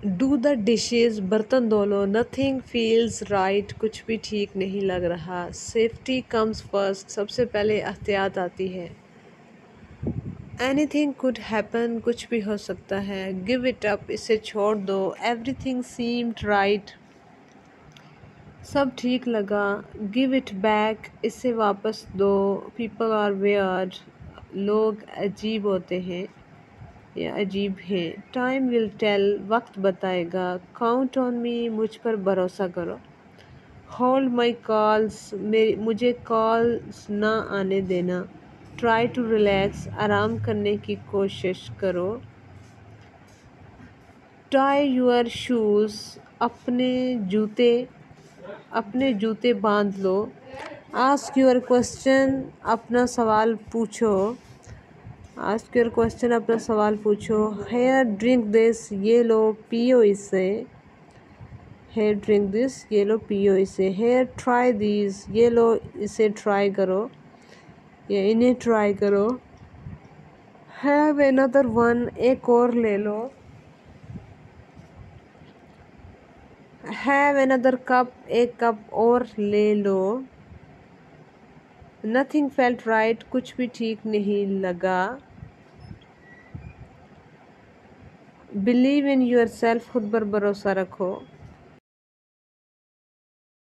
Do the dishes, बर्तन धो लो। Nothing feels right, कुछ भी ठीक नहीं लग रहा। सेफ्टी कम्स फर्स्ट, सबसे पहले एहतियात आती है। एनीथिंग कुड हैपन, कुछ भी हो सकता है। गिव इट अप, इसे छोड़ दो। एवरीथिंग सीम्ड राइट, सब ठीक लगा। गिव इट बैक, इसे वापस दो। पीपल आर वेयर्ड, लोग अजीब होते हैं या अजीब है। टाइम विल टेल, वक्त बताएगा। काउंट ऑन मी, मुझ पर भरोसा करो। होल्ड माई कॉल्स, मुझे कॉल्स ना आने देना। ट्राई टू रिलैक्स, आराम करने की कोशिश करो। टाई यूर शूज़, अपने जूते बांध लो। आस्क यूर क्वेश्चन, अपना सवाल पूछो। आस्क योर क्वेश्चन, अपना सवाल पूछो। हेयर ड्रिंक दिस, ये लो पियो इसे। हेयर ड्रिंक दिस, ये लो पियो इसे। हेयर ट्राई दिस, ये लो इसे ट्राई करो या इन्हें ट्राई करो। हैव अनदर वन, एक और ले लो। हैव अनदर कप, एक कप और ले लो। नथिंग फेल्ट राइट, कुछ भी ठीक नहीं लगा। बिलीव इन योर सेल्फ, खुद पर भरोसा रखो।